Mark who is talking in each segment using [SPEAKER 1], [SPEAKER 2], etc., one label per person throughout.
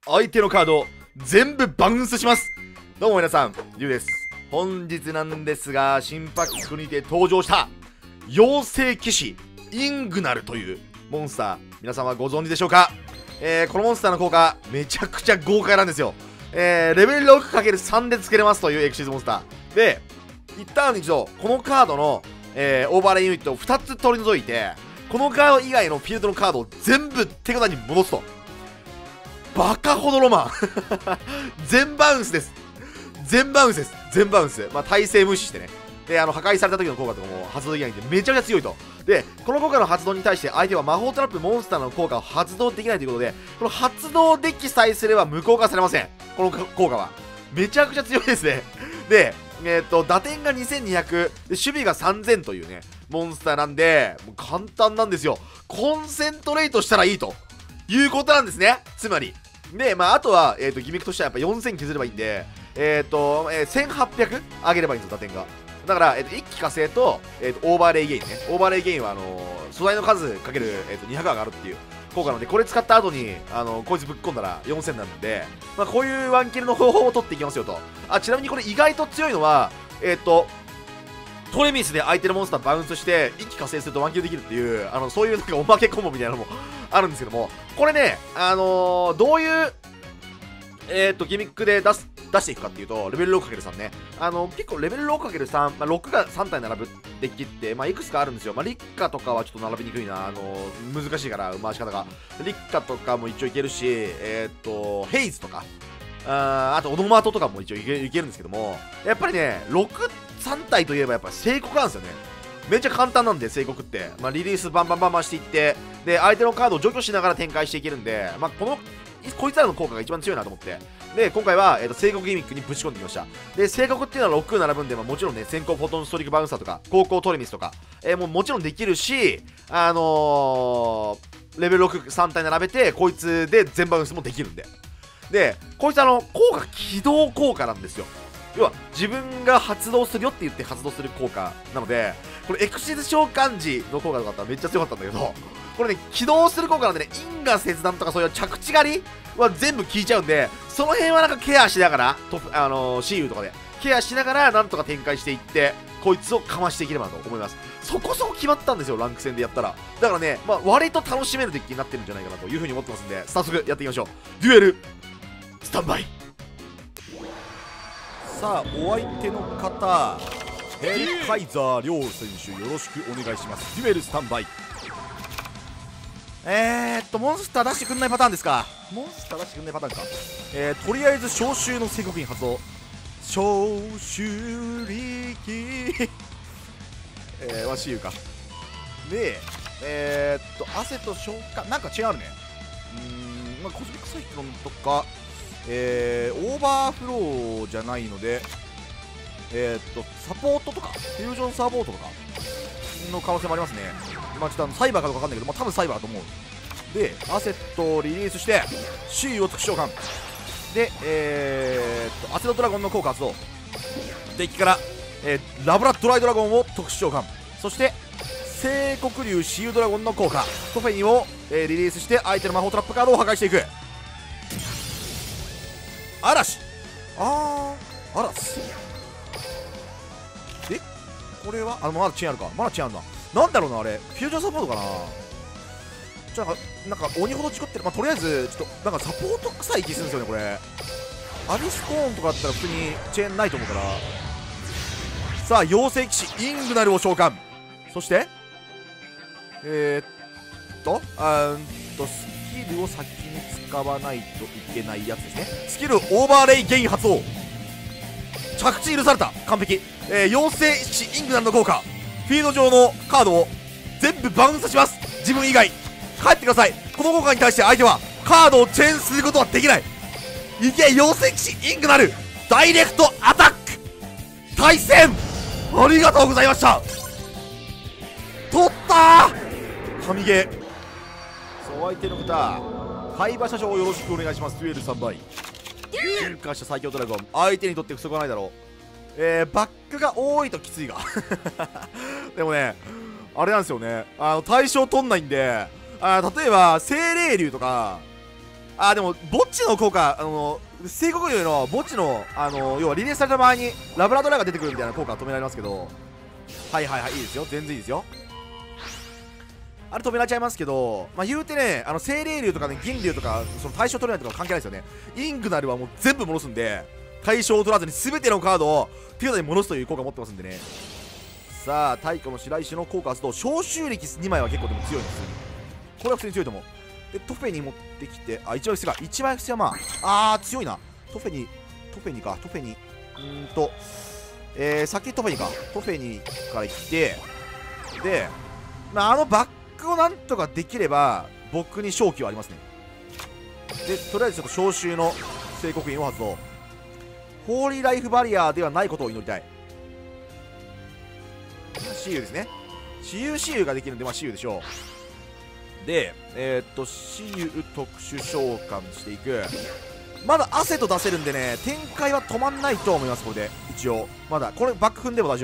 [SPEAKER 1] 相手のカードを全部バウンスします。どうも皆さん、リュウです。本日なんですが、新パックにて登場した妖精騎士イングナルというモンスター、皆さんはご存知でしょうか。このモンスターの効果めちゃくちゃ豪快なんですよ。レベル 6×3 でつけれますというエクシズモンスターで、一旦一度このカードの、オーバーレイユニットを2つ取り除いて、このカード以外のフィールドのカードを全部手札に戻すと、バカほどロマン全バウンスです。全バウンスです。全バウンス。まあ、耐性無視してね。で、破壊された時の効果とかも発動できないんで、めちゃくちゃ強いと。で、この効果の発動に対して相手は魔法トラップモンスターの効果を発動できないということで、この発動できさえすれば無効化されません。この効果は。めちゃくちゃ強いですね。で、打点が2200、で守備が3000というね、モンスターなんで、もう簡単なんですよ。コンセントレートしたらいいということなんですね。つまり。で、まあ、あとは、ギミックとしてはやっぱ4000削ればいいんで、1800上げればいいんですよ、打点が。だから、一気火星と、オーバーレイゲインね。オーバーレイゲインは、素材の数かける、200上がるっていう効果なので、これ使った後に、こいつぶっ込んだら4000なんで、まあ、こういうワンキルの方法を取っていきますよと。あ、ちなみにこれ意外と強いのは、トレミスで相手のモンスターバウンスして一気火星するとワンキルできるっていう、そういうなんかおまけコンボみたいなのもあるんですけども、これね、どういう、ギミックで出していくかっていうと、レベル 6×3 ね。結構レベル 6×3、まあ、6が3体並ぶデッキって、まあ、いくつかあるんですよ。まあ、リッカとかはちょっと並びにくいな。難しいから、回し方が。リッカとかも一応いけるし、ヘイズとか、あとオノマトとかも一応いけるんですけども、やっぱりね、3体といえばやっぱ聖国なんですよね。めっちゃ簡単なんで、聖国って。まあ、リリースバンバンバンバンしていって、で、相手のカードを除去しながら展開していけるんで、まあ、こいつらの効果が一番強いなと思って。で、今回は、聖国ギミックにぶち込んできました。で、聖国っていうのは6並ぶんで、まあ、もちろんね、先行フォトンストリックバウンサーとか、高校トレミスとか、もちろんできるし、レベル6、3体並べて、こいつで全バウンスもできるんで。で、こいつ効果起動効果なんですよ。要は自分が発動するよって言って発動する効果なので、これエクシズ召喚時の効果とかだったらめっちゃ強かったんだけど、これね、起動する効果なんでね、因果切断とかそういう着地狩りは全部効いちゃうんで、その辺はなんかケアしながら、シーユとかでケアしながらなんとか展開していって、こいつをかましていければと思います。そこそこ決まったんですよ、ランク戦でやったら。だからね、まあ、割と楽しめるデッキになってるんじゃないかなというふうに思ってますんで、早速やっていきましょう。デュエルスタンバイ。さあ、お相手の方、ヘリカイザー両選手よろしくお願いします。デュエルスタンバイ。モンスター出してくんないパターンですか。モンスター出してくんないパターンか。とりあえず召集の聖国員発動。召集力はシーユか。で、汗と消化、なんか違うあるね。まあ、コスミックサイクロンとか、オーバーフローじゃないので、サポートとか、フュージョンサポートとかの可能性もありますね。まあ、ちょっとサイバーかどうかわかんないけど、まあ、多分サイバーだと思う。で、アセットをリリースして、シーユを特殊召喚。で、アセドドラゴンの効果発動。デッキから、ラブラッドライドラゴンを特殊召喚。そして、聖国竜シーユドラゴンの効果。トフェニを、リリースして、相手の魔法トラップカードを破壊していく。嵐嵐で、これはまだチェーンあるか。まだチェーンあるな。なんだろうな、あれ。フュージョンサポートかな。なんか鬼ほどチクってる。まあ、とりあえず、ちょっと、なんかサポート臭い気するんですよね、これ。アビスコーンとかだったら普通にチェーンないと思うから。さあ、妖精騎士、イングナルを召喚。そして、スキルを先に使わないといけないやつですね。スキルオーバーレイゲイン発動。着地許された。完璧。妖精騎士イングナルの効果。フィールド上のカードを全部バウンスします。自分以外帰ってください。この効果に対して相手はカードをチェーンすることはできない。いけ、妖精騎士イングナルダイレクトアタック対戦ありがとうございました。取ったー。神ゲー。そう、相手の方、海馬車掌をよろしくお願いします。デュエル3倍進化した最強ドラゴン、相手にとって不足はないだろう。バックが多いときついがでもね、あれなんですよね、対象取んないんで、例えば精霊竜とかでも墓地の効果、聖国竜の墓地の要はリリースされた場合にラブラドラが出てくるみたいな効果は止められますけど、はいはいはい、いいですよ、全然いいですよ。あれ止められちゃいますけど、まあ言うてね、精霊竜とかね、銀竜とかその対象取れないとか関係ないですよね。イングナルはもう全部戻すんで、対象を取らずに全てのカードを手札に戻すという効果を持ってますんでね。さあ太古の白石の効果発動、召集力2枚は結構でも強いんですよ。これは普通に強いと思う。でトフェに持ってきて、1枚必要か、1枚必要はまあ強いな。トフェに先トフェにか、トフェにから行って、で、まあ、バックをなんとかできれば僕に勝機はありますね。でとりあえずちょっと召集の聖国印を発動。ホーリーライフバリアではないことを祈りたい。私有ですね。私有ができるんで、まあ私有でしょう。で私有特殊召喚していく。まだ汗と出せるんでね、展開は止まんないと思います。これで一応まだこれバック踏んでも大丈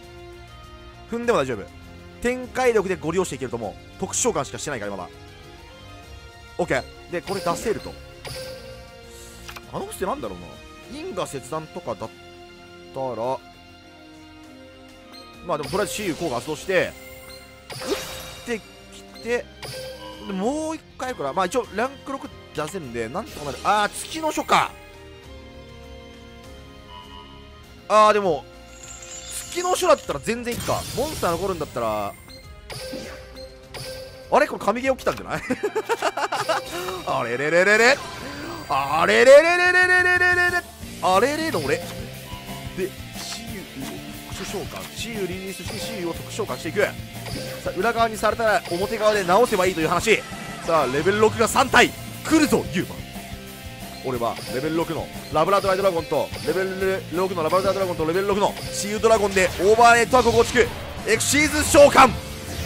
[SPEAKER 1] 夫。展開力でご利用していけると思う。特殊召喚しかしてないからまだ OK で、これ出せると。ってなんだろうな、因果切断とかだったら、まあでもとりあえず私有効果発動して打ってきて、でもう一回やるから、まあ一応ランク6出せるんでなんとかなる。月の書か。でも月の書だったら全然いいか。モンスター残るんだったら、あれこれ神ゲー起きたんじゃないあれれれれれあれれれれれれれれれあれれの俺で、私有特殊召喚、私有リリースして私有を特殊召喚していく。さあ裏側にされたら表側で直せばいいという話。さあレベル6が3体来るぞユーマ。俺はレベル6のラブラドライドラゴンとレベル6のラブラドライドラゴンとレベル6のシールドラゴンでオーバーレッドは構築。エクシーズ召喚。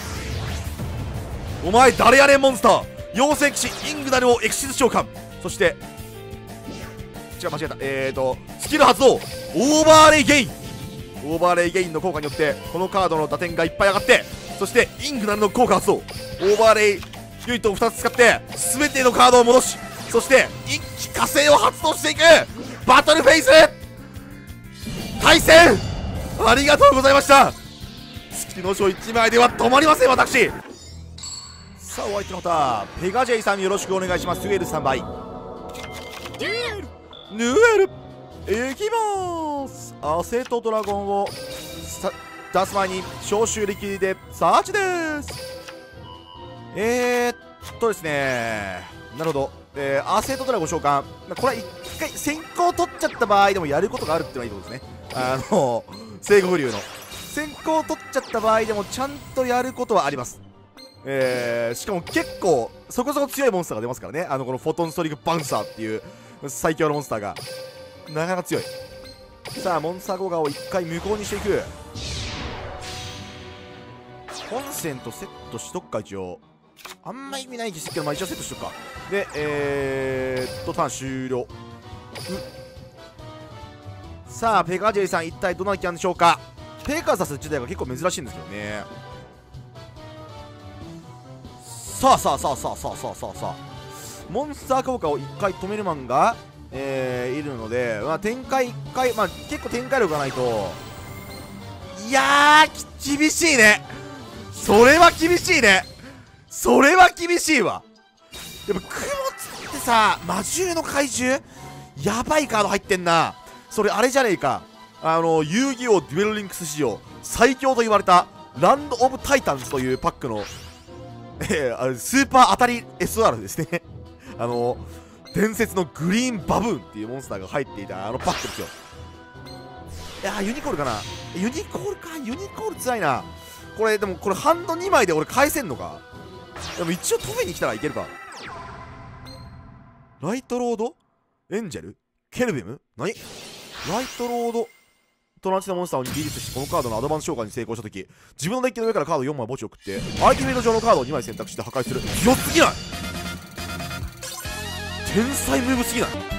[SPEAKER 1] お前誰やねんモンスター。妖精騎士イングナルをエクシーズ召喚。そして間違えた、スキル発動オーバーレイゲイン。オーバーレイゲインの効果によってこのカードの打点がいっぱい上がって、そしてイングナルの効果発動オーバーレイユニットを2つ使って全てのカードを戻し、そして一気火星を発動していく。バトルフェイス対戦ありがとうございました。月の書1枚では止まりません私。さあお相手の方ペガジェイさんよろしくお願いします。デュエル3倍ヌエルいきまーす。アセトドラゴンを出す前に召集力でサーチです。ですね、なるほど、アセトドラゴン召喚、これは一回先行取っちゃった場合でもやることがあるっていうのはいいことですね。聖国竜の先行取っちゃった場合でもちゃんとやることはあります。しかも結構そこそこ強いモンスターが出ますからね。このフォトンストリックバウンサーっていう最強のモンスターがなかなか強い。さあモンスターゴガを1回無効にしていく。コンセントセットしとくか。一応あんま意味ない気してるけど、まあ一応セットしとくか。でターン終了。さあペガジェイさん一体どんなキャンでしょうか。ペガサス自体が結構珍しいんですけどね。さあモンスター効果を1回止めるマンが、いるので、まあ、展開1回、まあ、結構展開力がないと、いやー厳しいね。それは厳しいね。それは厳しいわ。でもクモツってさ、魔獣の怪獣やばいカード入ってんな。それあれじゃねえか、遊戯王デュエルリンクス史上最強と言われたランド・オブ・タイタンズというパックのスーパー当たり SR ですね伝説のグリーンバブーンっていうモンスターが入っていたパックですよ。いやーユニコールかな。ユニコールつらいな。これでもこれハンド2枚で俺返せんのか。でも一応止めに来たらいけるか。ライトロードエンジェルケルベム何。ライトロードトランチのモンスターをリリースしてこのカードのアドバンス召喚に成功したとき、自分のデッキの上からカード4枚墓地を送ってアイテム上のカードを2枚選択して破壊する。強すぎない？天才ムーブすぎない？